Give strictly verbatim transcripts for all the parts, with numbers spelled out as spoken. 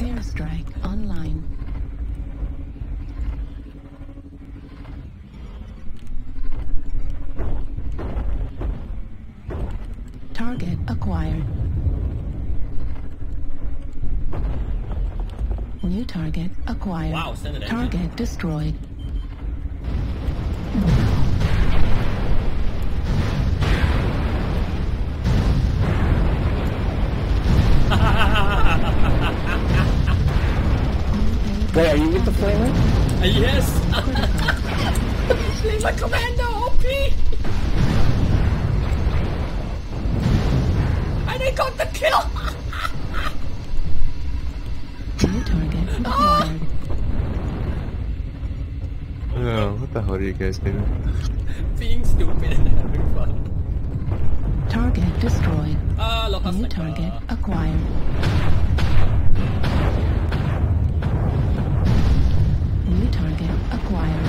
Airstrike online. Target acquired. New target acquired. Wow, send an target engine. destroyed. Wait, are you with the flamer? Uh, yes! Leave my commando, O P! And I got the kill! New target acquired. Oh, what the hell are you guys doing? Being stupid and having fun. Target destroyed. Ah, lokas New na ka. target acquired. New target acquired.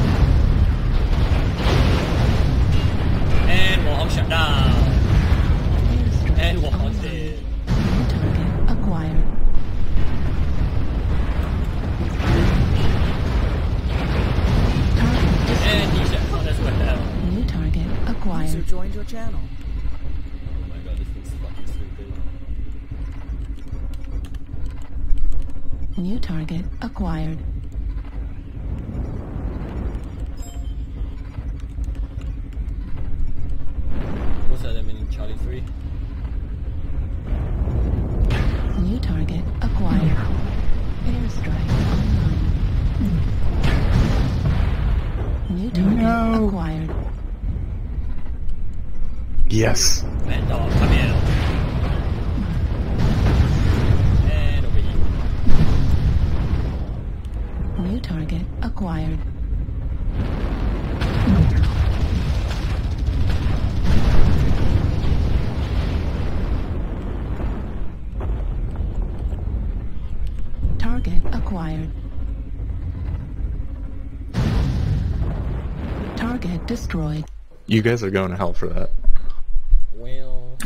And wall shut down. Airstrike And wall online. dead. New target acquired. Target And destroyed. he shut down as well. New target User acquired. joined your channel. Oh my god, this thing's fucking stupid. New target acquired. What's that them in Charlie three? New target acquired. Airstrike online. New target No. acquired. Yes. Man dog, come here. And over here. New target acquired. Target acquired. Target destroyed. You guys are going to hell for that. Well...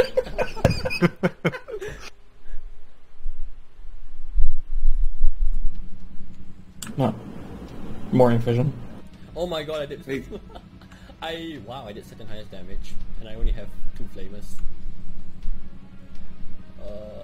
No. More vision. Oh my god, I did... I... Wow, I did second highest damage. And I only have two flamers. Uh...